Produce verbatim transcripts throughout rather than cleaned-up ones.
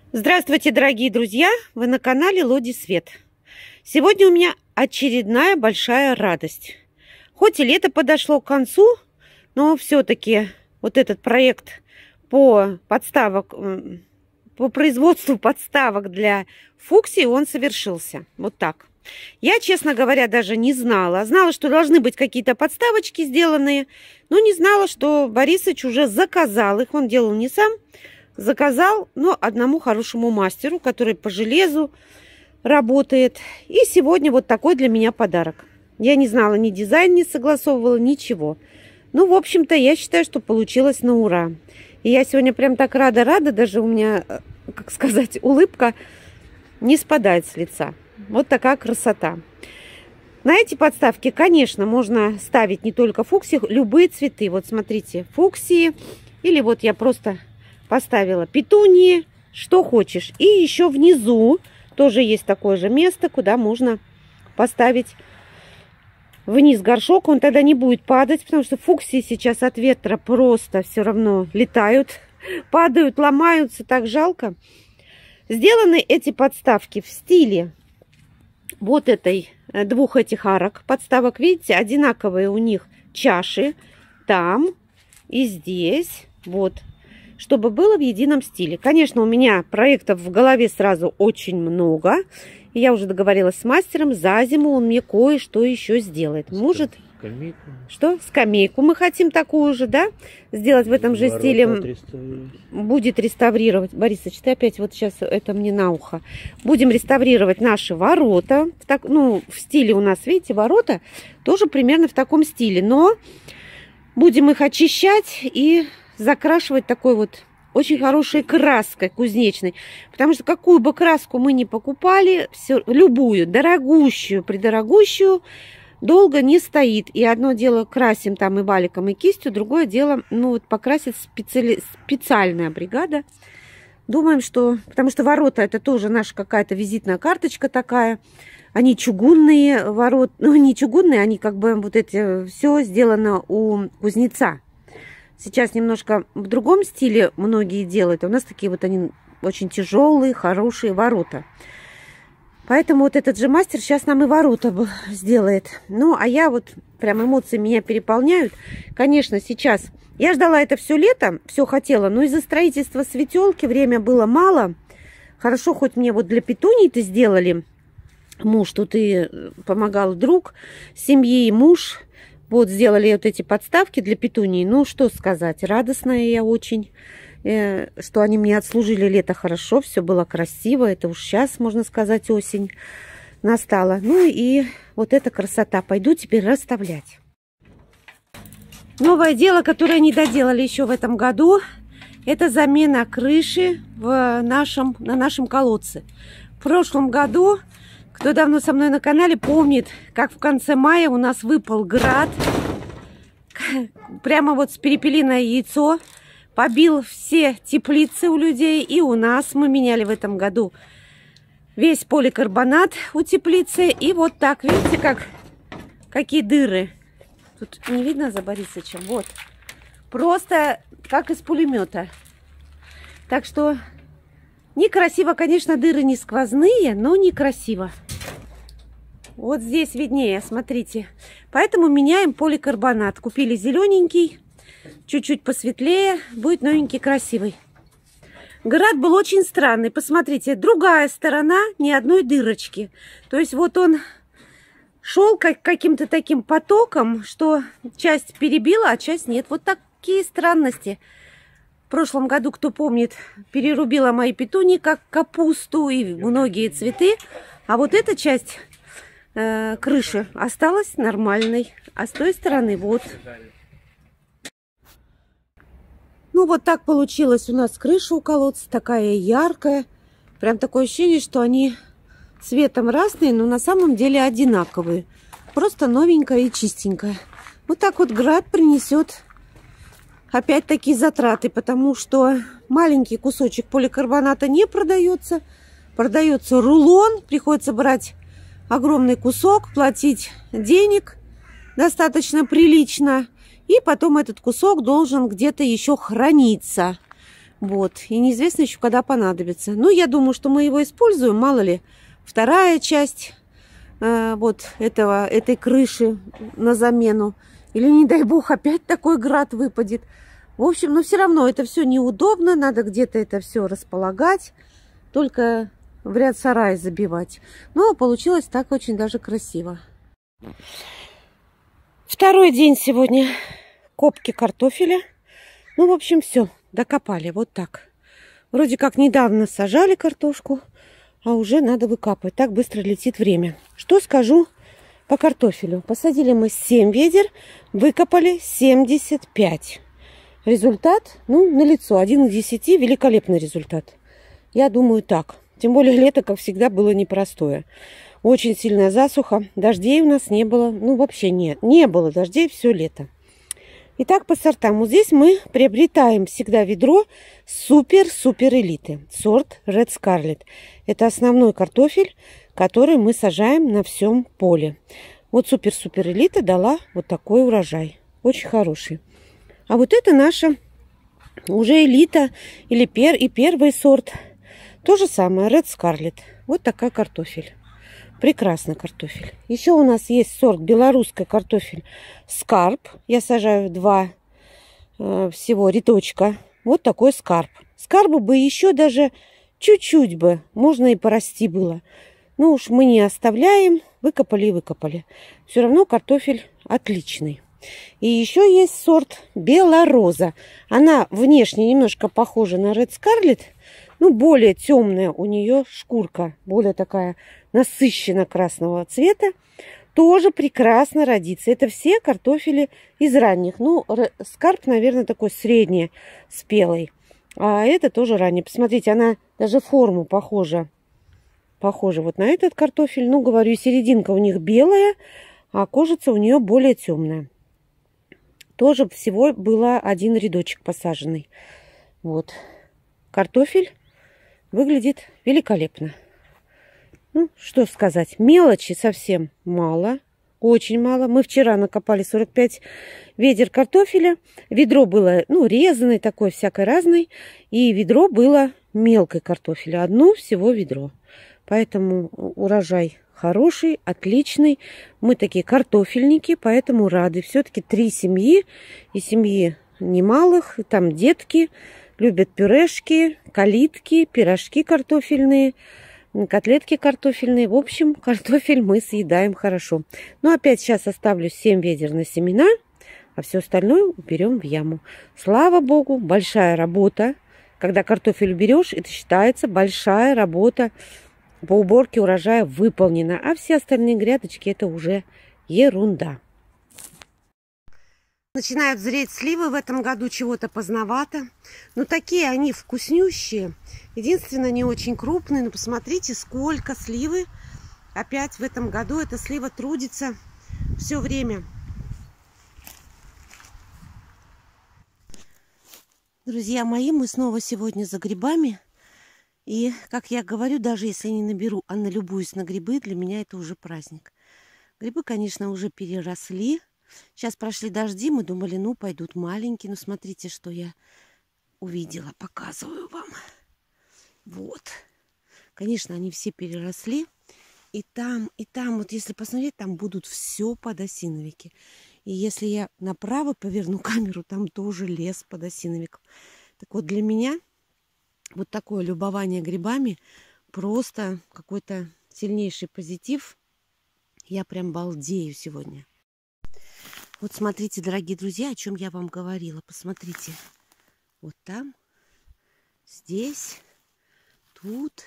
Здравствуйте, дорогие друзья! Вы на канале Лоди Свет. Сегодня у меня очередная большая радость. Хоть и лето подошло к концу, но все-таки вот этот проект по подставок, по производству подставок для фуксии, он совершился. Вот так. Я, честно говоря, даже не знала. Знала, что должны быть какие-то подставочки сделанные, но не знала, что Борисыч уже заказал их. Он делал не сам. Заказал, но одному хорошему мастеру, который по железу работает. И сегодня вот такой для меня подарок. Я не знала, ни дизайн не согласовывала, ничего. Ну, в общем-то, я считаю, что получилось на ура. И я сегодня прям так рада-рада, даже у меня, как сказать, улыбка не спадает с лица. Вот такая красота. На эти подставки, конечно, можно ставить не только фуксии, любые цветы. Вот смотрите, фуксии, или вот я просто... поставила петунии, что хочешь. И еще внизу тоже есть такое же место, куда можно поставить вниз горшок. Он тогда не будет падать, потому что фуксии сейчас от ветра просто все равно летают, падают, ломаются, так жалко. Сделаны эти подставки в стиле вот этой, двух этих арок подставок. Видите, одинаковые у них чаши там и здесь. Вот. Чтобы было в едином стиле. Конечно, у меня проектов в голове сразу очень много. И я уже договорилась с мастером. За зиму он мне кое-что еще сделает. Может, скамейку. Что? Скамейку мы хотим такую же, да? Сделать в этом же стиле. Реставрировать. Будет реставрировать. Борисыч, ты опять вот сейчас это мне на ухо. Будем реставрировать наши ворота. Так, ну, в стиле у нас, видите, ворота тоже примерно в таком стиле. Но будем их очищать и... закрашивать такой вот очень хорошей краской кузнечной. Потому что какую бы краску мы ни покупали, все, любую, дорогущую, придорогущую, долго не стоит. И одно дело красим там и валиком, и кистью, другое дело, ну вот покрасит специали... специальная бригада. Думаем, что... Потому что ворота это тоже наша какая-то визитная карточка такая. Они чугунные ворота. Ну, не чугунные, они как бы вот эти... Все сделано у кузнеца. Сейчас немножко в другом стиле многие делают. У нас такие вот они очень тяжелые, хорошие ворота. Поэтому вот этот же мастер сейчас нам и ворота сделает. Ну, а я вот прям эмоции меня переполняют. Конечно, сейчас... Я ждала это все лето, все хотела, но из-за строительства светелки время было мало. Хорошо, хоть мне вот для петуний-то сделали. Муж тут и помогал, друг семьи и муж... Вот сделали вот эти подставки для петунии. Ну, что сказать, радостная я очень, э, что они мне отслужили лето хорошо, все было красиво. Это уж сейчас, можно сказать, осень настала. Ну и вот эта красота. Пойду теперь расставлять. Новое дело, которое не доделали еще в этом году, это замена крыши в нашем, на нашем колодце. В прошлом году... Кто давно со мной на канале, помнит, как в конце мая у нас выпал град. Прямо вот с перепелиное яйцо. Побил все теплицы у людей. И у нас мы меняли в этом году весь поликарбонат у теплицы. И вот так, видите, как, какие дыры. Тут не видно за Борисычем? Вот. Просто как из пулемета. Так что... Некрасиво, конечно, дыры не сквозные, но некрасиво. Вот здесь виднее, смотрите. Поэтому меняем поликарбонат. Купили зелененький, чуть-чуть посветлее, будет новенький, красивый. Град был очень странный. Посмотрите, другая сторона, ни одной дырочки. То есть вот он шел как каким-то таким потоком, что часть перебила, а часть нет. Вот такие странности. В прошлом году, кто помнит, перерубила мои петунии как капусту и многие цветы. А вот эта часть э, крыши осталась нормальной. А с той стороны вот. Ну вот так получилась у нас крыша у колодца. Такая яркая. Прям такое ощущение, что они цветом разные, но на самом деле одинаковые. Просто новенькая и чистенькая. Вот так вот град принесет... Опять-таки затраты, потому что маленький кусочек поликарбоната не продается. Продается рулон, приходится брать огромный кусок, платить денег достаточно прилично. И потом этот кусок должен где-то еще храниться. Вот. И неизвестно еще, когда понадобится. Ну, я думаю, что мы его используем. Мало ли, вторая часть э, вот этого, этой крыши на замену. Или, не дай бог, опять такой град выпадет. В общем, но все равно это все неудобно. Надо где-то это все располагать. Только в ряд сарая забивать. Но получилось так очень даже красиво. Второй день сегодня копки картофеля. Ну, в общем, все. Докопали. Вот так. Вроде как недавно сажали картошку, а уже надо выкапывать. Так быстро летит время. Что скажу по картофелю? Посадили мы семь ведер, выкопали семьдесят пять. Результат, ну, налицо. один из десяти. Великолепный результат. Я думаю, так. Тем более лето, как всегда, было непростое. Очень сильная засуха. Дождей у нас не было. Ну, вообще нет. Не было дождей все лето. Итак, по сортам. Вот здесь мы приобретаем всегда ведро супер-супер элиты. Сорт Red Scarlet. Это основной картофель, который мы сажаем на всем поле. Вот супер-супер элита дала вот такой урожай. Очень хороший. А вот это наша уже элита или пер, и первый сорт. То же самое, Red Scarlet. Вот такая картофель. Прекрасный картофель. Еще у нас есть сорт белорусский картофель Скарп. Я сажаю два э, всего рядочка. Вот такой Скарп. Скарбу бы еще даже чуть-чуть бы можно и порасти было. Ну уж мы не оставляем. Выкопали и выкопали. Все равно картофель отличный. И еще есть сорт Белороза. Она внешне немножко похожа на Red Scarlet. Ну, более темная у нее шкурка. Более такая насыщенно красного цвета. Тоже прекрасно родится. Это все картофели из ранних. Ну, Скарп, наверное, такой средний, спелый. А это тоже ранний. Посмотрите, она даже форму похожа. Похожа вот на этот картофель. Ну, говорю, серединка у них белая, а кожица у нее более темная. Тоже всего было один рядочек посаженный. Вот. Картофель выглядит великолепно. Ну, что сказать. Мелочи совсем мало. Очень мало. Мы вчера накопали сорок пять ведер картофеля. Ведро было, ну, резаное такое, всякое разное. И ведро было мелкой картофеля. Одно всего ведро. Поэтому урожай хороший, отличный. Мы такие картофельники, поэтому рады. Все-таки три семьи. И семьи немалых. Там детки. Любят пюрешки, калитки, пирожки картофельные, котлетки картофельные. В общем, картофель мы съедаем хорошо. Но опять сейчас оставлю семь ведер на семена, а все остальное уберем в яму. Слава богу, большая работа. Когда картофель уберешь, это считается большая работа по уборке урожая выполнена. А все остальные грядочки это уже ерунда. Начинают зреть сливы в этом году, чего-то поздновато. Но такие они вкуснющие. Единственное, не очень крупные. Но посмотрите, сколько сливы. Опять в этом году эта слива трудится все время. Друзья мои, мы снова сегодня за грибами. И, как я говорю, даже если не наберу, а налюбуюсь на грибы, для меня это уже праздник. Грибы, конечно, уже переросли. Сейчас прошли дожди, мы думали, ну, пойдут маленькие. Но смотрите, что я увидела, показываю вам. Вот. Конечно, они все переросли. И там, и там, вот если посмотреть, там будут все подосиновики. И если я направо поверну камеру, там тоже лес подосиновиков. Так вот, для меня вот такое любование грибами просто какой-то сильнейший позитив. Я прям балдею сегодня. Вот смотрите, дорогие друзья, о чем я вам говорила. Посмотрите. Вот там, здесь, тут.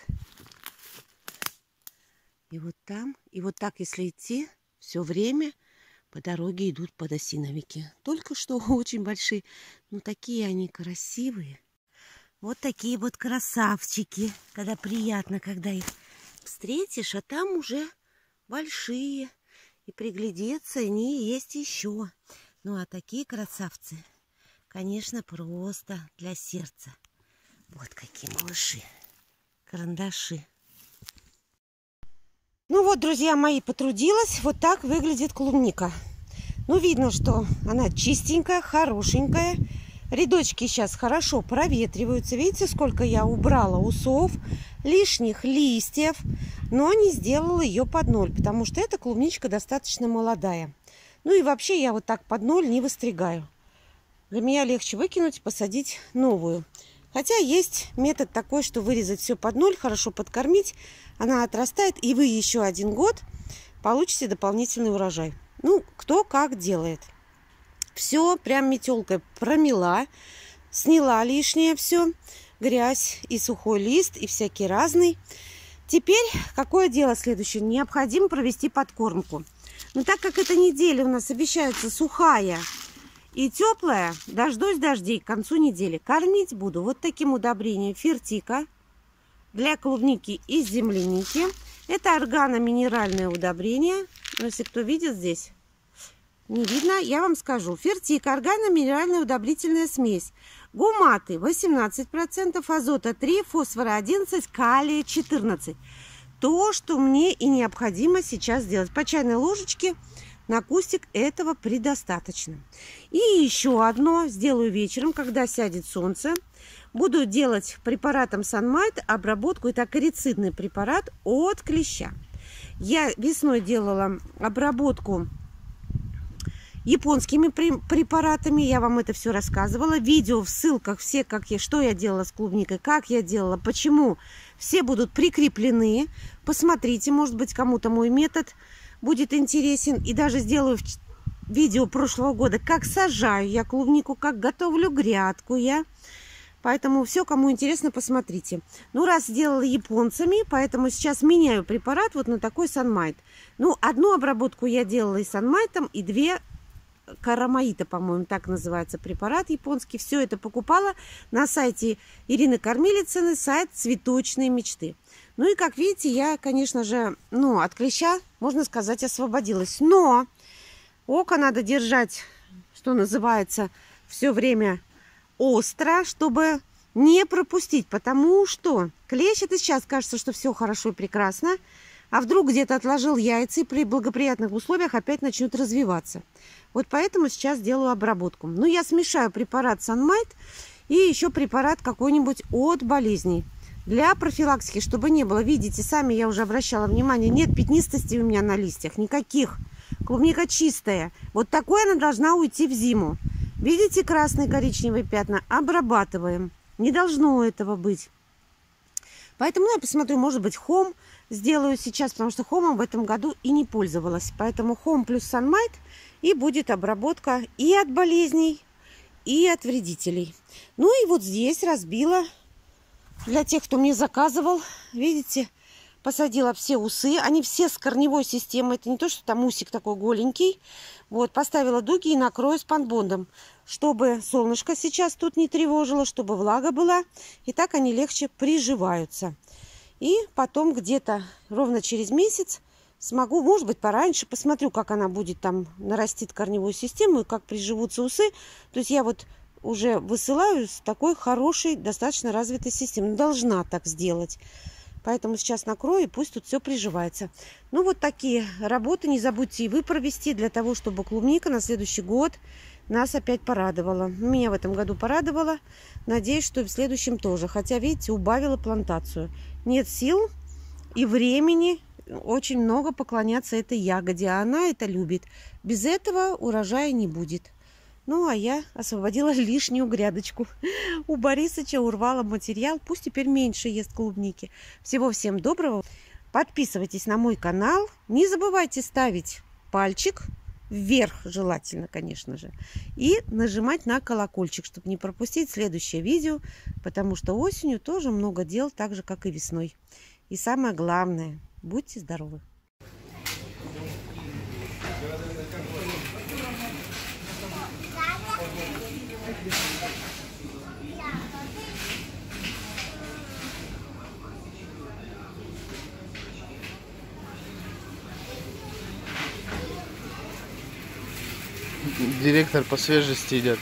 И вот там. И вот так, если идти, все время по дороге идут подосиновики. Только что очень большие. Но такие они красивые. Вот такие вот красавчики. Когда приятно, когда их встретишь, а там уже большие. И приглядеться, они есть еще. Ну, а такие красавцы, конечно, просто для сердца. Вот какие малыши. Карандаши. Ну вот, друзья мои, потрудилась. Вот так выглядит клубника. Ну, видно, что она чистенькая, хорошенькая. Рядочки сейчас хорошо проветриваются. Видите, сколько я убрала усов, лишних листьев, но не сделала ее под ноль, потому что эта клубничка достаточно молодая. Ну и вообще я вот так под ноль не выстригаю. Для меня легче выкинуть и посадить новую. Хотя есть метод такой, что вырезать все под ноль, хорошо подкормить, она отрастает, и вы еще один год получите дополнительный урожай. Ну, кто как делает. Все прям метелкой промела, сняла лишнее все, грязь и сухой лист, и всякий разный. Теперь какое дело следующее? Необходимо провести подкормку. Но так как эта неделя у нас обещается сухая и теплая, дождусь дождей к концу недели. Кормить буду вот таким удобрением Фертика для клубники и земляники. Это органоминеральное удобрение. Но если кто видит здесь, не видно, я вам скажу. Фертик, органоминеральная удобрительная смесь. Гуматы восемнадцать процентов, азота три процента, фосфора одиннадцать процентов, калия четырнадцать процентов. То, что мне и необходимо сейчас сделать. По чайной ложечке на кустик этого предостаточно. И еще одно сделаю вечером, когда сядет солнце. Буду делать препаратом Санмайт обработку. Это акарицидный препарат от клеща. Я весной делала обработку японскими препаратами. Я вам это все рассказывала. Видео в ссылках все, как я, что я делала с клубникой, как я делала, почему. Все будут прикреплены. Посмотрите, может быть, кому-то мой метод будет интересен. И даже сделаю видео прошлого года, как сажаю я клубнику, как готовлю грядку я. Поэтому все, кому интересно, посмотрите. Ну, раз сделала японцами, поэтому сейчас меняю препарат вот на такой Санмайт. Ну, одну обработку я делала и Санмайтом, и две Карамаита, по-моему, так называется препарат японский. Все это покупала на сайте Ирины Кормилицыной, сайт «Цветочные мечты». Ну и, как видите, я, конечно же, ну, от клеща, можно сказать, освободилась. Но око надо держать, что называется, все время остро, чтобы не пропустить. Потому что клещ, это сейчас кажется, что все хорошо и прекрасно. А вдруг где-то отложил яйца и при благоприятных условиях опять начнут развиваться. Вот поэтому сейчас делаю обработку. Ну, я смешаю препарат Санмайт и еще препарат какой-нибудь от болезней. Для профилактики, чтобы не было. Видите, сами я уже обращала внимание, нет пятнистости у меня на листьях. Никаких. Клубника чистая. Вот такой она должна уйти в зиму. Видите красные, коричневые пятна? Обрабатываем. Не должно этого быть. Поэтому я посмотрю, может быть, хом сделаю сейчас, потому что хомом в этом году и не пользовалась. Поэтому хом плюс Санмайт, и будет обработка и от болезней, и от вредителей. Ну и вот здесь разбила, для тех, кто мне заказывал, видите, посадила все усы. Они все с корневой системой. Это не то, что там усик такой голенький. Вот, поставила дуги и накрою спанбондом, чтобы солнышко сейчас тут не тревожило, чтобы влага была. И так они легче приживаются. И потом где-то ровно через месяц смогу, может быть, пораньше, посмотрю, как она будет там, нарастит корневую систему и как приживутся усы. То есть я вот уже высылаю с такой хорошей, достаточно развитой системой. Должна так сделать. Поэтому сейчас накрою, и пусть тут все приживается. Ну, вот такие работы. Не забудьте и вы провести, для того, чтобы клубника на следующий год нас опять порадовала. Меня в этом году порадовала. Надеюсь, что и в следующем тоже. Хотя, видите, убавила плантацию. Нет сил и времени очень много поклоняться этой ягоде. А она это любит. Без этого урожая не будет. Ну, а я освободила лишнюю грядочку. У Борисыча урвала материал. Пусть теперь меньше ест клубники. Всего всем доброго. Подписывайтесь на мой канал. Не забывайте ставить пальчик вверх, желательно, конечно же. И нажимать на колокольчик, чтобы не пропустить следующее видео. Потому что осенью тоже много дел, так же, как и весной. И самое главное, будьте здоровы. Директор по свежести идет.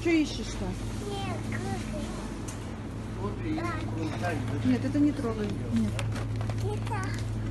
Что ищешь-то? Смотри, Нет, это не трогай. Нет.